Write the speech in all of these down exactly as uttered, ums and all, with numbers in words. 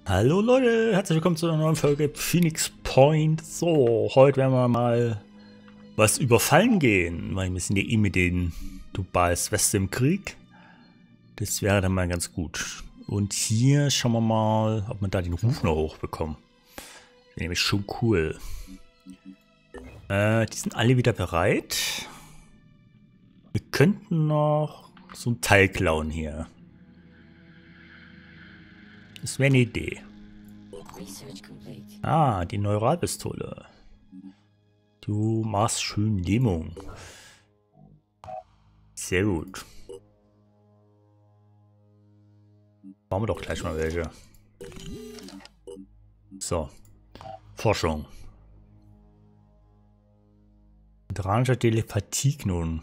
Hallo Leute, herzlich willkommen zu einer neuen Folge Phoenix Point. So, heute werden wir mal was überfallen gehen, weil wir sind ja eh mit den Dubais Weste im Krieg. Das wäre dann mal ganz gut. Und hier schauen wir mal, ob wir da den Ruf noch hochbekommen. Das wäre nämlich schon cool. Äh, die sind alle wieder bereit. Wir könnten noch so ein Teil klauen hier. Das wäre eine Idee. Ah, die Neuralpistole. Du machst schön Dämung. Sehr gut. Machen wir doch gleich mal welche. So. Forschung. Hydranischer Telepathieknoten.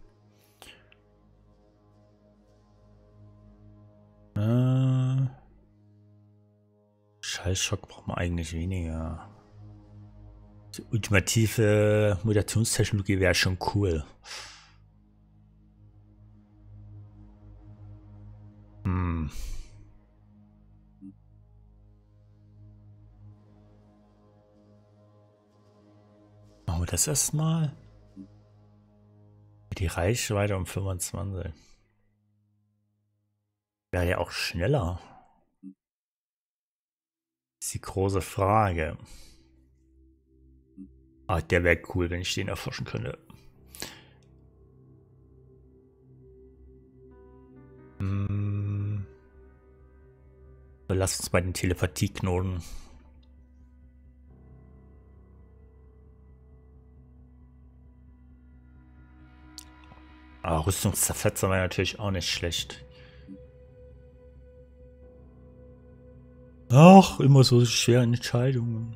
Äh. Schallschock braucht man eigentlich weniger. Die ultimative Mutationstechnologie wäre schon cool. Hm. Machen wir das erstmal. Die Reichweite um fünfundzwanzig. Wäre ja auch schneller. Das ist die große Frage. Ah, der wäre cool, wenn ich den erforschen könnte. Hm. Lass uns bei den Telepathieknoten. Ah, Rüstungszerfetzer wäre natürlich auch nicht schlecht. Ach, immer so schwere Entscheidungen.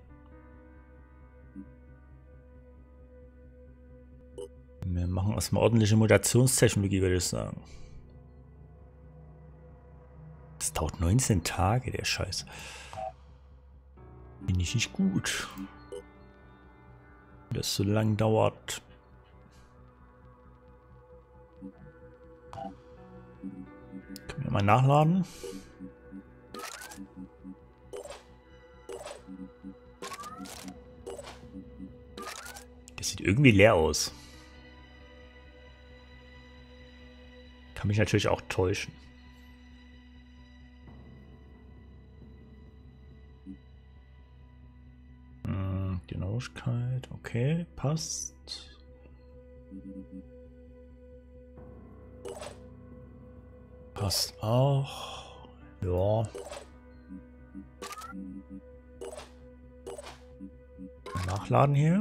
Wir machen erstmal ordentliche Mutationstechnologie, würde ich sagen. Das dauert neunzehn Tage, der Scheiß. Bin ich nicht gut. Das so lang dauert. Können wir mal nachladen? Das sieht irgendwie leer aus. Kann mich natürlich auch täuschen. Hm, Genauigkeit, okay, passt. Passt auch. Ja. Nachladen hier.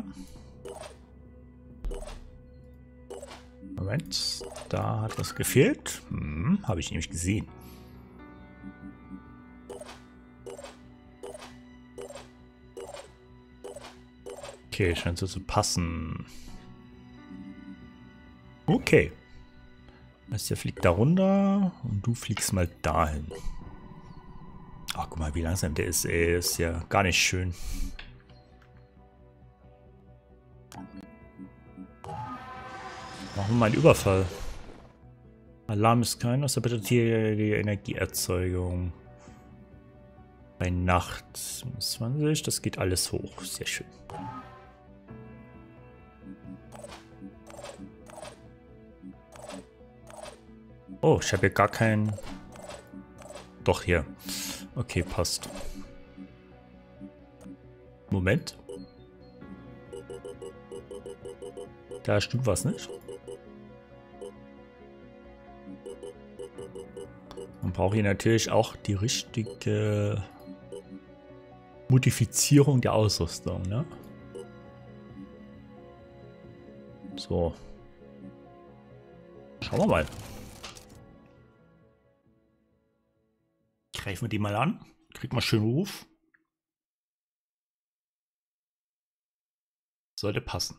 Moment, da hat was gefehlt. Hm, habe ich nämlich gesehen. Okay, scheint so zu passen. Okay. Also der fliegt da runter und du fliegst mal dahin. Ach, guck mal, wie langsam der ist, ey. Ist ja gar nicht schön. Machen wir mal einen Überfall. Alarm ist kein, was bedeutet hier die Energieerzeugung? Bei Nacht zwanzig, das geht alles hoch. Sehr schön. Oh, ich habe hier gar keinen... Doch, hier. Okay, passt. Moment. Da stimmt was nicht. Man braucht hier natürlich auch die richtige Modifizierung der Ausrüstung, ne? So. Schauen wir mal. Greifen wir die mal an. Kriegt mal schön Ruf. Sollte passen.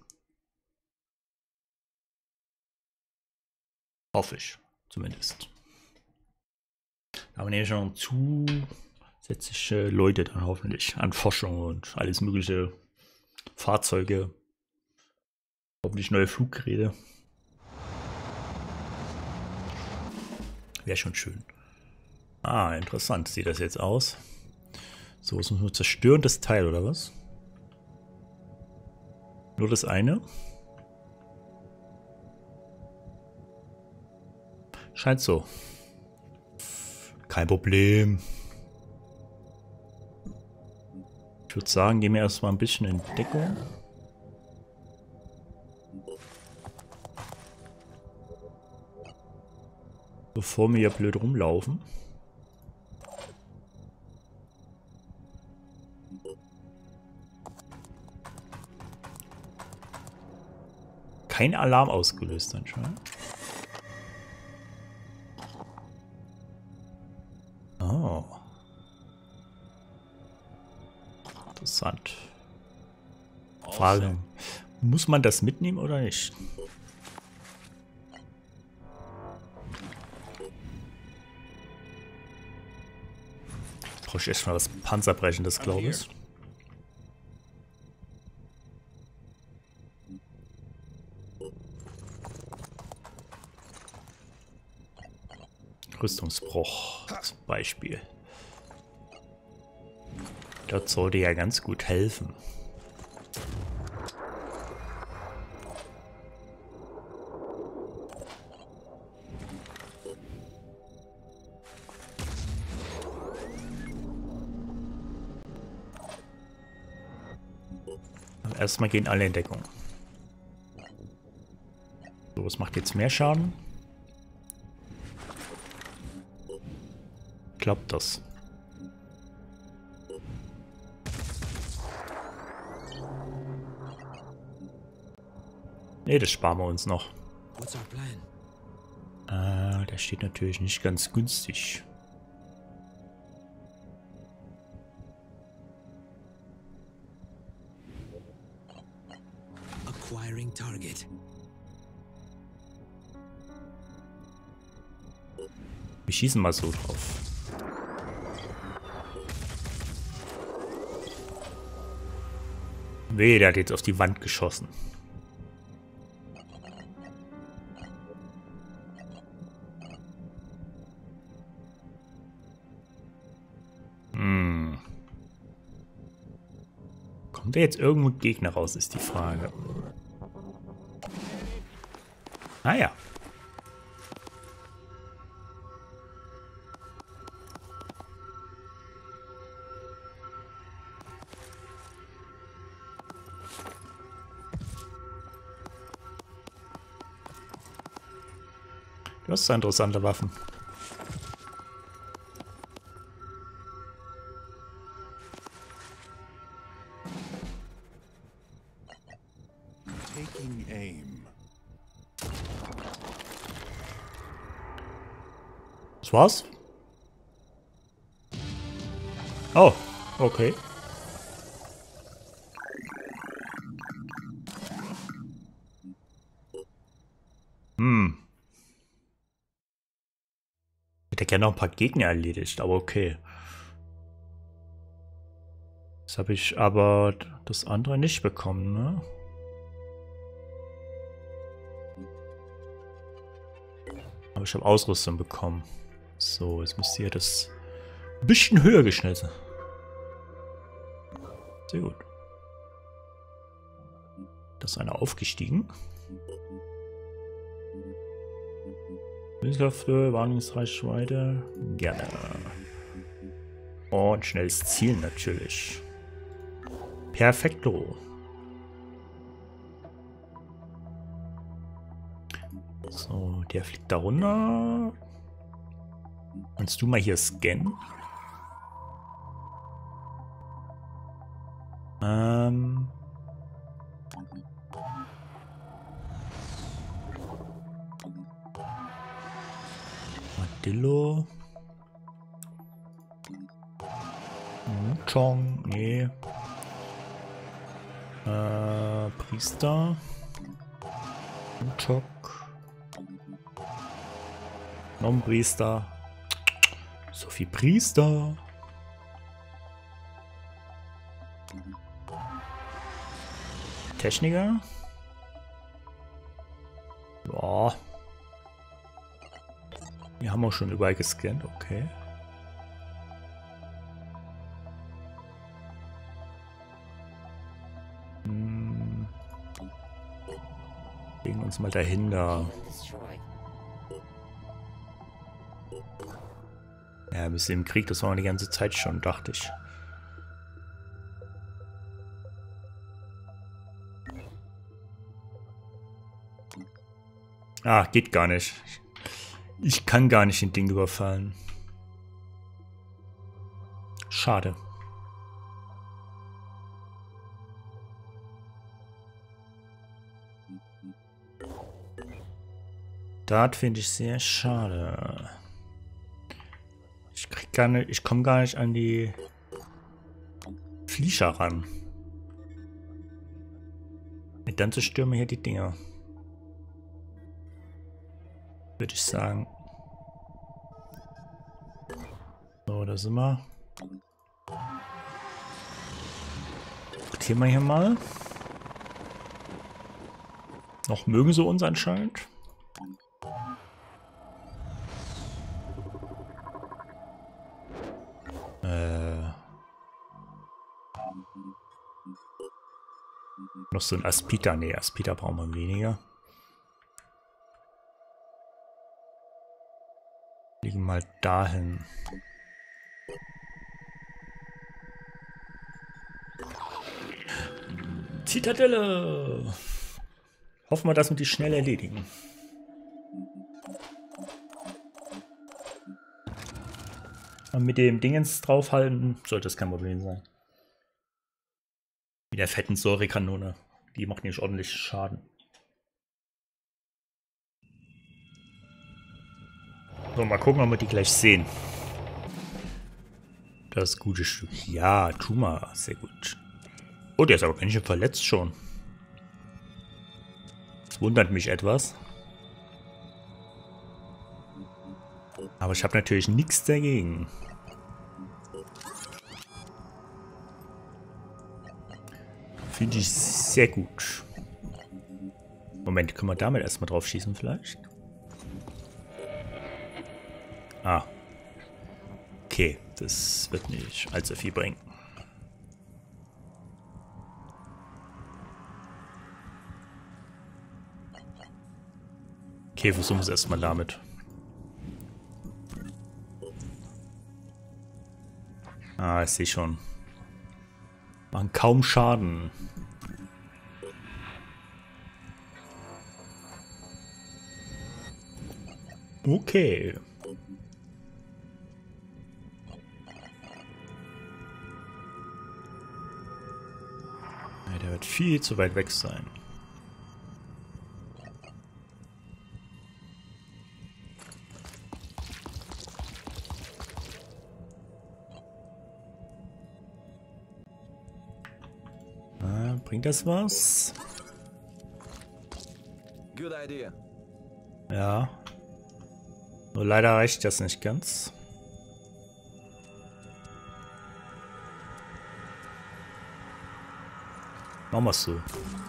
Hoffe ich. Zumindest. Da haben wir nämlich schon zusätzliche Leute dann hoffentlich an Forschung und alles mögliche Fahrzeuge. Hoffentlich neue Fluggeräte. Wäre schon schön. Ah, interessant sieht das jetzt aus. So, es muss nur zerstören, das Teil, oder was? Nur das eine? Scheint so. Kein Problem. Ich würde sagen, gehen wir erstmal ein bisschen in Deckung. Bevor wir hier blöd rumlaufen. Kein Alarm ausgelöst anscheinend. Oh. Interessant. Frage. Muss man das mitnehmen oder nicht? Brauche ich echt mal was Panzerbrechendes, glaube ich. Rüstungsbruch zum Beispiel. Das sollte ja ganz gut helfen. Aber erstmal gehen alle in Deckung. So, was macht jetzt mehr Schaden? Klappt das? Ne, das sparen wir uns noch. Ah, der steht natürlich nicht ganz günstig. Acquiring target. Wir schießen mal so drauf. Weh, der hat jetzt auf die Wand geschossen. Hm. Kommt da jetzt irgendwo ein Gegner raus, ist die Frage. Ah ja. Du hast interessante Waffen. Taking aim. Das war's? Oh, okay. Hm. Ich hätte gerne noch ein paar Gegner erledigt, aber okay. Jetzt habe ich aber das andere nicht bekommen, ne? Aber ich habe Ausrüstung bekommen. So, jetzt müsste hier das ein bisschen höher geschnellt sein. Sehr gut. Das ist einer aufgestiegen. Wissenschaftler, Warnungsreichweite. Gerne. Und schnelles Zielen natürlich. Perfekto. So, der fliegt da runter. Kannst du mal hier scannen? Ähm. Armadillo. Chong, nee. Äh, Priester. Chok. Noch ein Priester. So viel Priester. Techniker. Ja. Wir haben auch schon überall gescannt, okay. Legen uns mal dahinter. Ja, wir müssen im Krieg, das war die ganze Zeit schon, dachte ich. Ah, geht gar nicht. Ich kann gar nicht den Ding überfallen. Schade. Das finde ich sehr schade. Ich krieg gar nicht, ich komme gar nicht an die Fliecher ran. Und dann zerstören wir hier die Dinger. Würde ich sagen. So, da sind wir. Gucken wir hier mal. Noch mögen sie uns anscheinend. Äh. Noch so ein Aspita. Ne, Aspita brauchen wir weniger. Liegen mal dahin. Zitadelle! Hoffen wir, dass wir die schnell erledigen. Und mit dem Dingens draufhalten, sollte das kein Problem sein. Mit der fetten Säurekanone. Die macht nämlich ordentlich Schaden. So, mal gucken, ob wir die gleich sehen. Das gute Stück. Ja, Tuma, sehr gut. Oh, der ist aber ganz schön verletzt schon. Das wundert mich etwas. Aber ich habe natürlich nichts dagegen. Finde ich sehr gut. Moment, können wir damit erstmal drauf schießen vielleicht? Ah. Okay, das wird nicht allzu viel bringen. Okay, versuchen wir es erstmal damit. Ah, ich sehe schon. Machen kaum Schaden. Okay. Ja, der wird viel zu weit weg sein. Bringt das was? Good idea. Ja. Nur leider reicht das nicht ganz. Machen wir es so.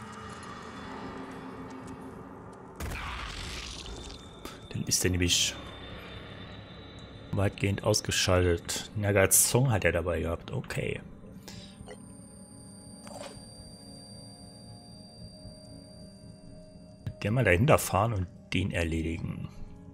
Dann ist der nämlich weitgehend ausgeschaltet. Nagats Song hat er dabei gehabt. Okay. Gerne mal dahinter fahren und den erledigen.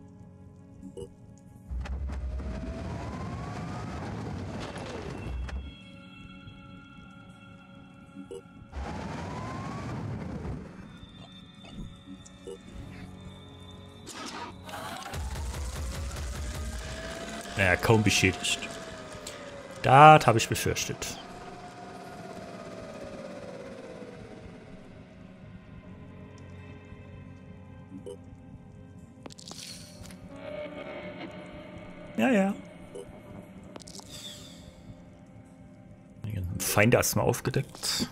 Naja, kaum beschädigt. Das habe ich befürchtet. Ja, ja. Feinde erstmal aufgedeckt.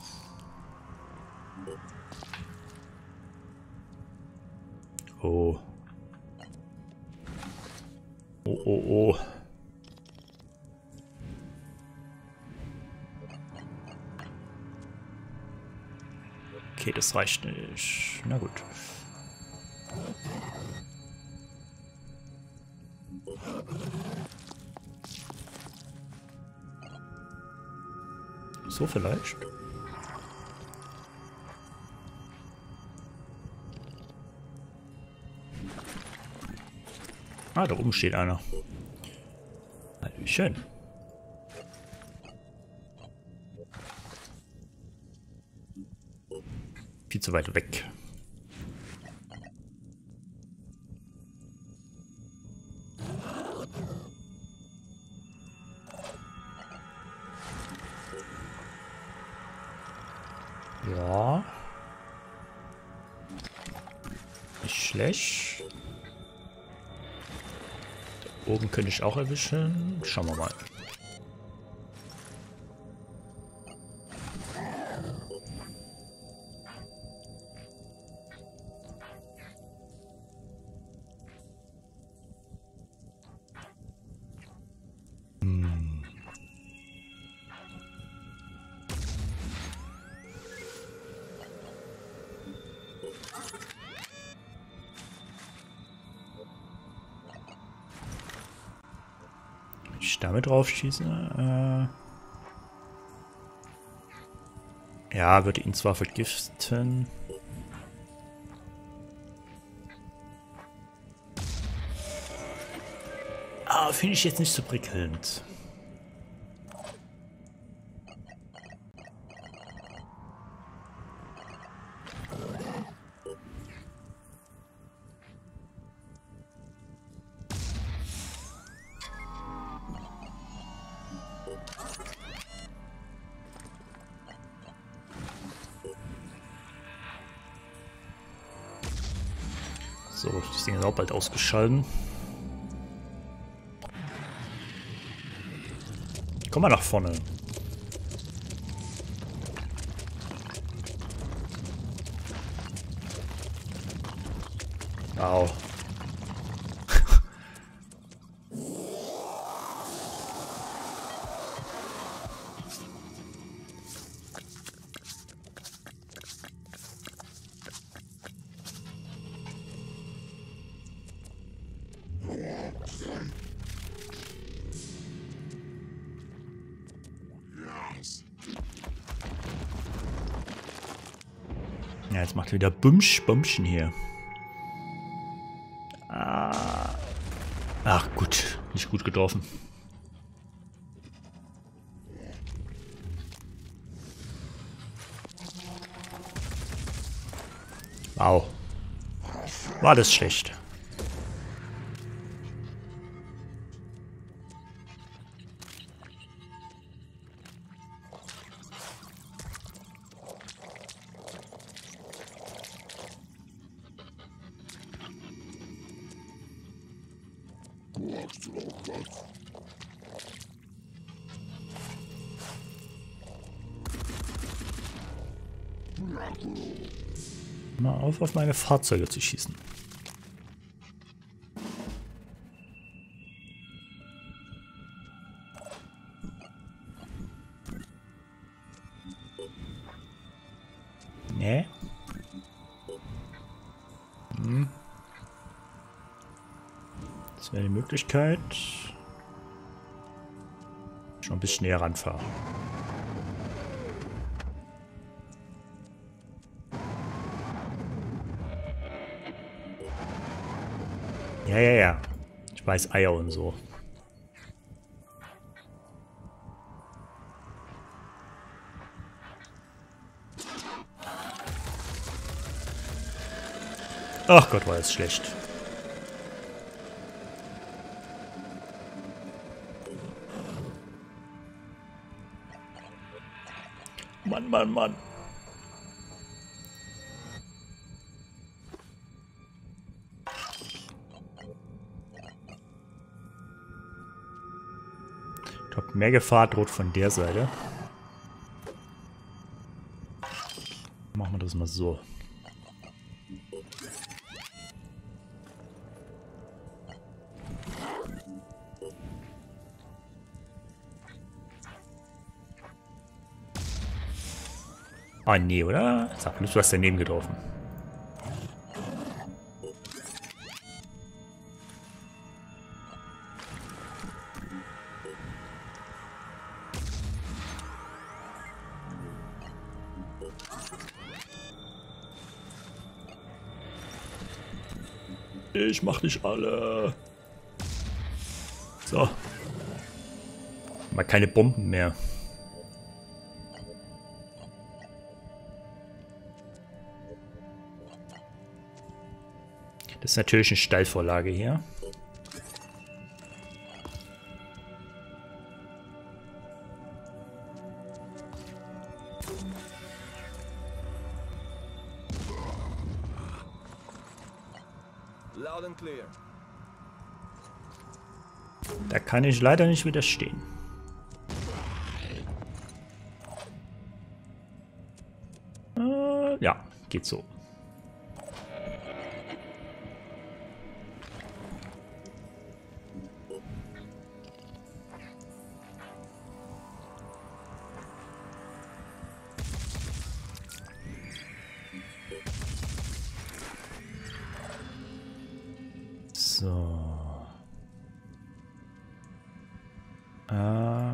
Oh. Oh, oh, oh. Okay, das reicht nicht. Na gut. So vielleicht. Ah, da oben steht einer. Hallöchen. Viel zu weit weg. Ja. Nicht schlecht. Da oben könnte ich auch erwischen. Schauen wir mal. Hm. Ich damit drauf schieße. Äh ja, würde ihn zwar vergiften. Aber finde ich jetzt nicht so prickelnd. So, das Ding ist auch bald ausgeschalten. Komm mal nach vorne. Au. Ja, jetzt macht er wieder Bumsch, Bumschen hier. Ah. Ach gut, nicht gut getroffen. Wow. War das schlecht. Mal auf, auf meine Fahrzeuge zu schießen. Nee. Hm. Das wäre die Möglichkeit. Schon ein bisschen näher ranfahren. Ja, ja, ja. Ich weiß Eier und so. Ach Gott, war das schlecht. Mann, Mann, Mann. Ich glaube, mehr Gefahr droht von der Seite. Machen wir das mal so. Ah, nee, oder? Sag bloß, du hast daneben getroffen. Ich mach dich alle. So. Mal keine Bomben mehr. Das ist natürlich eine Steilvorlage hier. Loud and clear. Da kann ich leider nicht widerstehen. Äh, ja, geht so. So. Äh.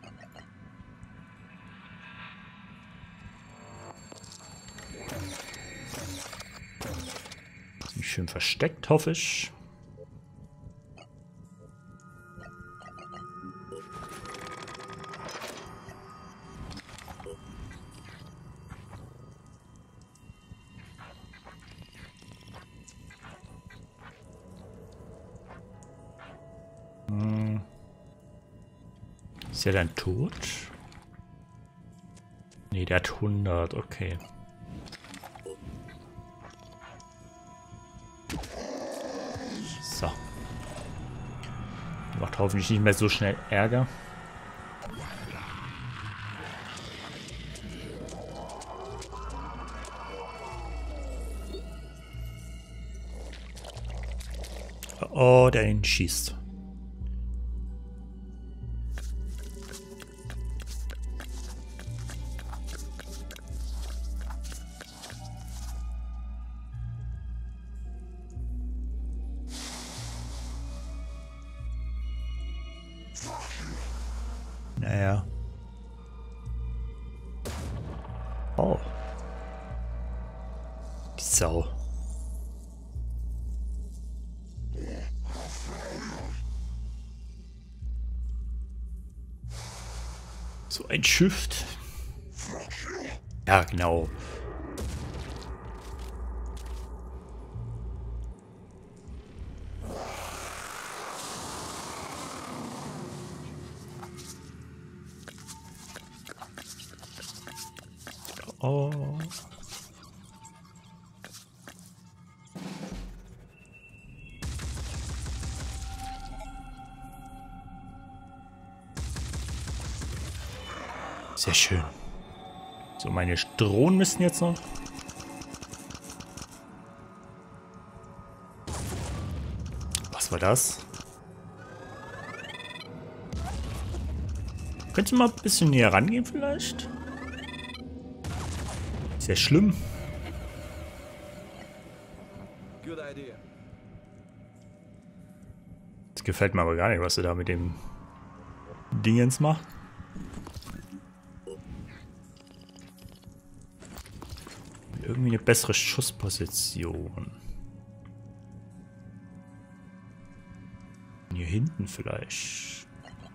Ziemlich schön versteckt, hoffe ich. Ist der dann tot? Nee, der hat hundert, okay. So. Macht hoffentlich nicht mehr so schnell Ärger. Oh, der ihn schießt. Naja. Oh. Die Sau. So ein Schiff. Ja, genau. Oh. Sehr schön. So, meine Drohnen müssen jetzt noch. Was war das? Könntest du mal ein bisschen näher rangehen vielleicht? Sehr schlimm. Good idea. Das gefällt mir aber gar nicht, was du da mit dem Dingens macht. Irgendwie eine bessere Schussposition. Hier hinten vielleicht.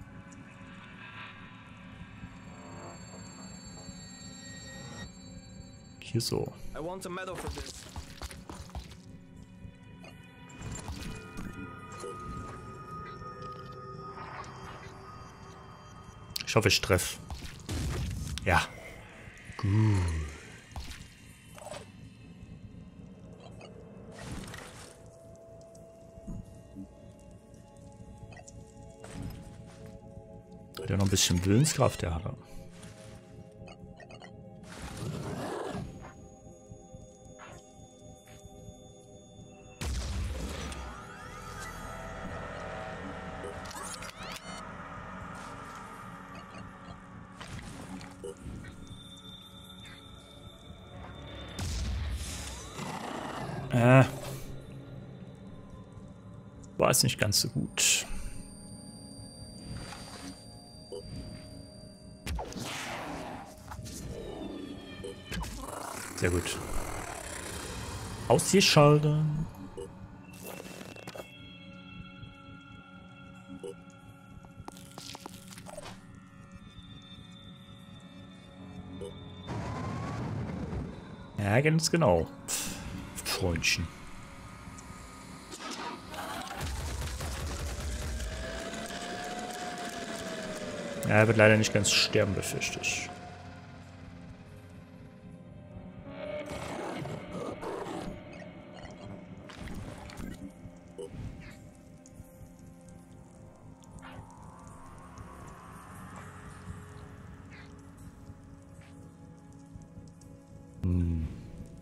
Hier so. I want a medal for this. Ich hoffe, ich treffe. Ja. Gut. Hat ja noch ein bisschen Willenskraft, der hat er. Äh. War es nicht ganz so gut. Sehr gut. Ausgeschaltet. Ja, ganz genau. Freundchen. Ja, er wird leider nicht ganz sterben, befürchte ich. Hm.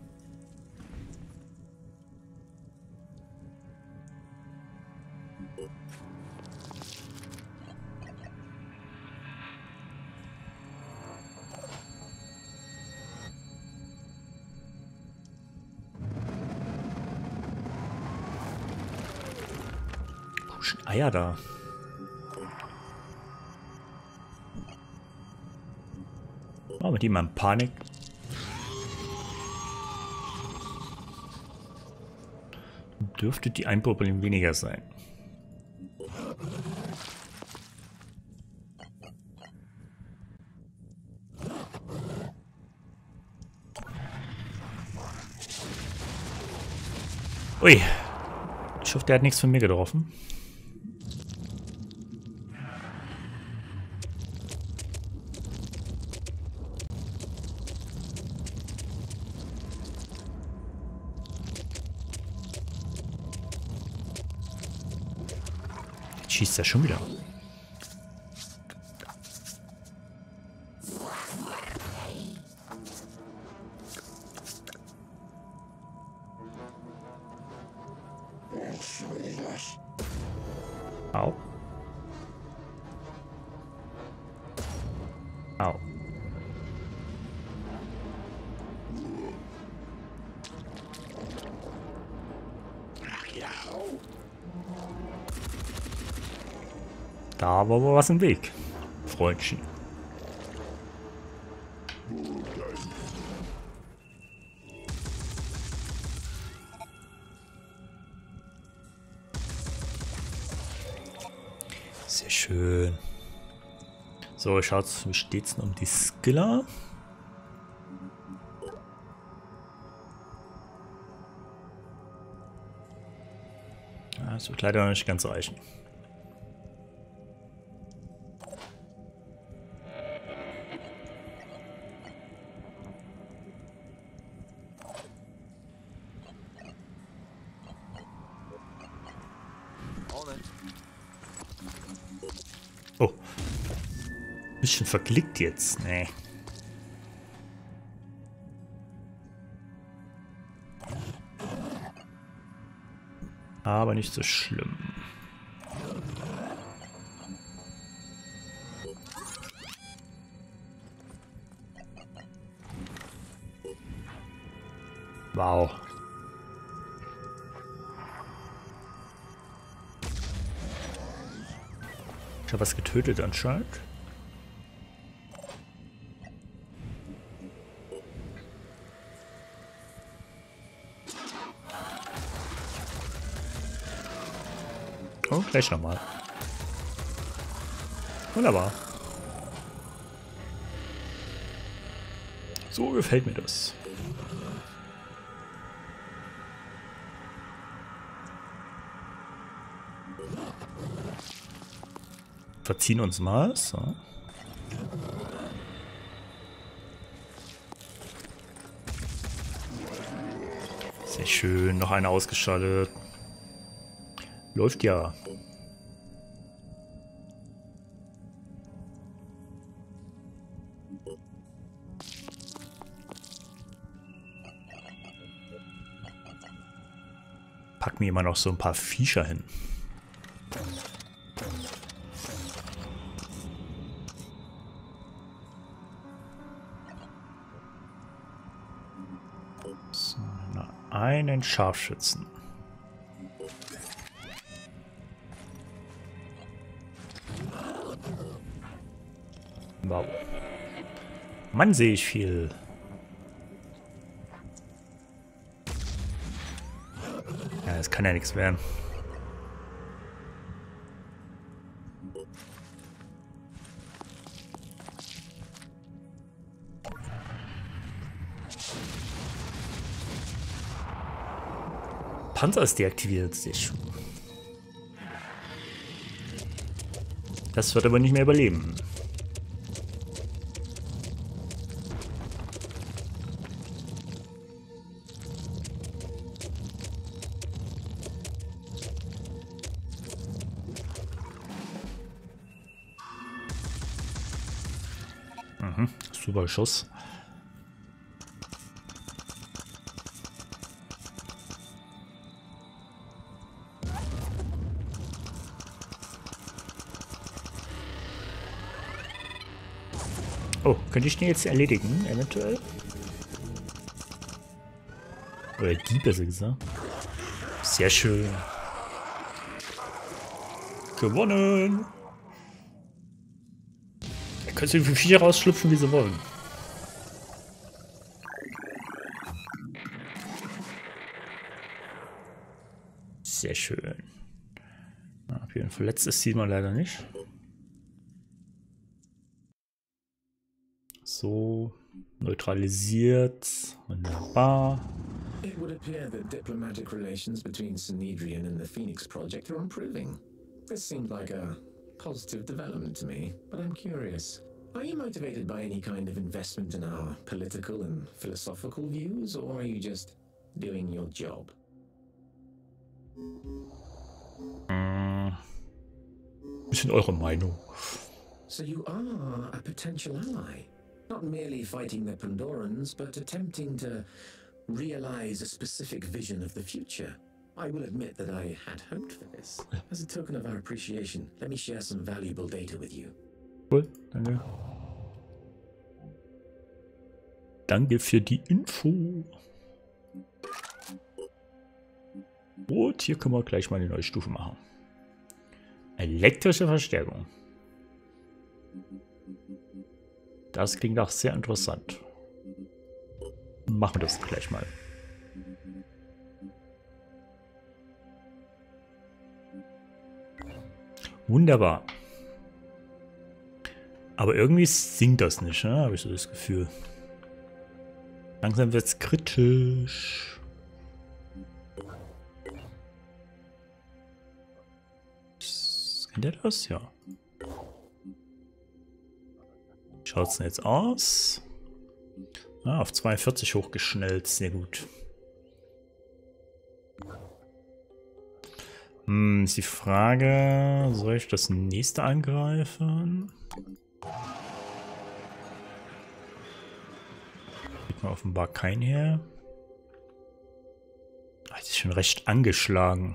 Schon Eier da. Oh, mit ihm in Panik. Dürfte die ein Problem weniger sein. Ui. Ich hoffe, der hat nichts von mir getroffen. Jetzt schießt er schon wieder. Au. Au. Da war aber was im Weg, Freundchen. Sehr schön. So, schaut's, wie steht's denn um die Skiller? Ja, das wird leider noch nicht ganz reichen. Oh. Bisschen verklickt jetzt. Nee. Aber nicht so schlimm. Wow. Ich habe was getötet anscheinend. Oh, gleich nochmal. Wunderbar. So gefällt mir das. Verziehen uns mal. So. Sehr schön. Noch eine ausgeschaltet. Läuft ja. Pack mir immer noch so ein paar Viecher hin. So, einen Scharfschützen. Wow. Mann, sehe ich viel. Ja, das kann ja nichts werden. Panzer ist deaktiviert. Sehr schön. Das wird aber nicht mehr überleben. Mhm, super Schuss. Oh, könnte ich den jetzt erledigen, eventuell? Oder die, besser gesagt. Sehr schön. Gewonnen! Da können sie wie Viecher rausschlüpfen, wie sie wollen. Sehr schön. Ja, auf jeden Fall letztes sieht man leider nicht. So, neutralisiert. Wunderbar. It would appear that diplomatic relations between Synedrian and the Phoenix Project are improving. This seemed like a positive development to me, but I'm curious. Are you motivated by any kind of investment in our political and philosophical views, or are you just doing your job? Hm. Bisschen eure Meinung. So you are a potential ally. Not merely fighting the Pandorans, but attempting to realize a specific vision of the future. I will admit that I had hoped for this. As a token of our appreciation, let me share some valuable data with you. Cool, danke. Danke für die Info. Und hier können wir gleich mal eine neue Stufe machen. Elektrische Verstärkung. Das klingt auch sehr interessant. Machen wir das gleich mal. Wunderbar. Aber irgendwie singt das nicht, ne? Habe ich so das Gefühl. Langsam wird es kritisch. Kennt ihr das? Ja. Schaut es denn jetzt aus? Ah, auf zweiundvierzig hochgeschnellt. Sehr gut. Hm, ist die Frage, soll ich das nächste angreifen? Sieht man offenbar keinen her. Ah, das ist schon recht angeschlagen.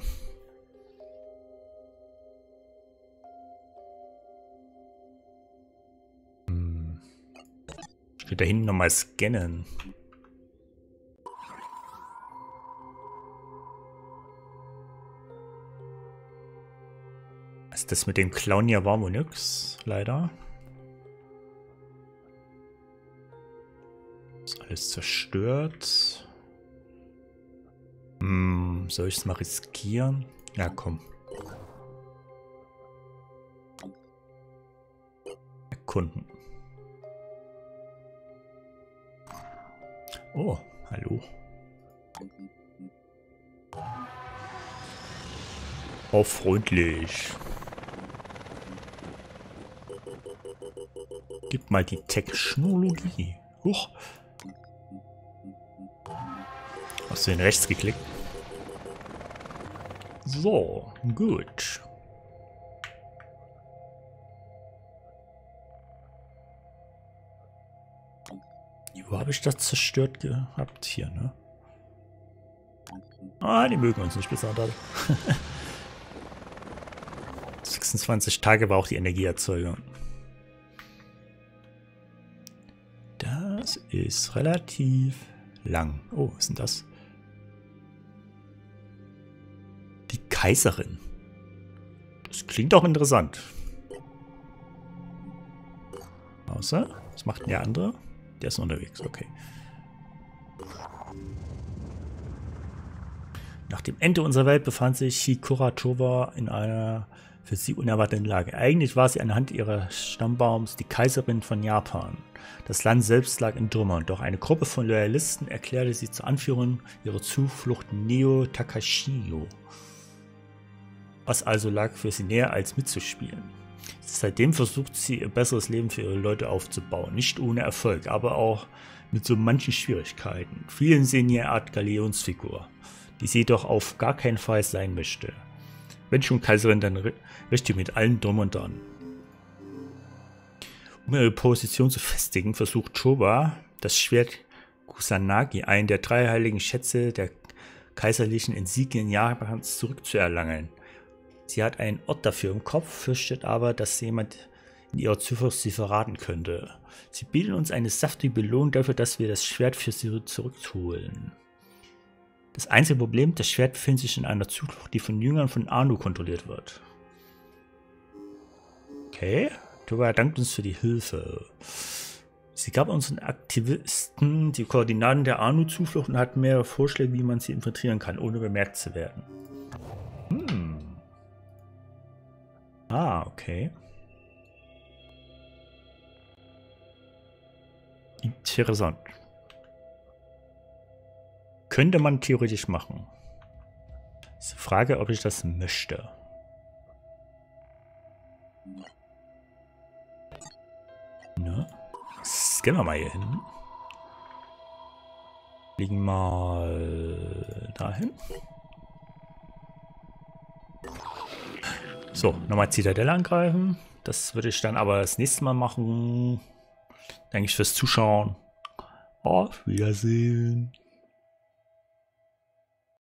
Hm. Ich will da hinten nochmal scannen. Also das mit dem Clown hier war wohl nix, leider. Ist alles zerstört. Hm, soll ich es mal riskieren? Ja, komm. Erkunden. Oh, hallo. Oh, freundlich. Gib mal die Technologie. Huch. Hast du den rechts geklickt? So, gut. Wo habe ich das zerstört gehabt? Hier, ne? Ah, die mögen uns nicht besonders. sechsundzwanzig Tage war auch die Energieerzeugung. Das ist relativ lang. Oh, was ist denn das? Die Kaiserin. Das klingt doch interessant. Außer, was macht denn der andere? Der ist unterwegs, okay. Nach dem Ende unserer Welt befand sich Hikura Towa in einer für sie unerwartete Lage. Eigentlich war sie anhand ihres Stammbaums die Kaiserin von Japan. Das Land selbst lag in Trümmern, doch eine Gruppe von Loyalisten erklärte sie zur Anführerin ihrer Zuflucht Neo Takashio. Was also lag für sie näher, als mitzuspielen. Seitdem versucht sie, ihr besseres Leben für ihre Leute aufzubauen. Nicht ohne Erfolg, aber auch mit so manchen Schwierigkeiten. Vielen sehen ihr Art Galionsfigur, die sie doch auf gar keinen Fall sein möchte. Wenn schon Kaiserin, dann richtig mit allen drum und dran. Um ihre Position zu festigen, versucht Choba, das Schwert Kusanagi, einen der drei heiligen Schätze der kaiserlichen Insignien Japans, zurückzuerlangen. Sie hat einen Ort dafür im Kopf, fürchtet aber, dass jemand in ihrer Zuflucht sie verraten könnte. Sie bieten uns eine saftige Belohnung dafür, dass wir das Schwert für sie zurückholen. Das einzige Problem, das Schwert befindet sich in einer Zuflucht, die von Jüngern von Anu kontrolliert wird. Okay, Toba dankt uns für die Hilfe. Sie gab unseren Aktivisten die Koordinaten der Anu-Zuflucht und hat mehrere Vorschläge, wie man sie infiltrieren kann, ohne bemerkt zu werden. Hm. Ah, okay. Interessant. Könnte man theoretisch machen. Das ist die Frage, ob ich das möchte. Ne? Gehen wir mal hier hin. Fliegen mal dahin. So, nochmal Zitadelle angreifen. Das würde ich dann aber das nächste Mal machen. Danke fürs Zuschauen. Auf Wiedersehen.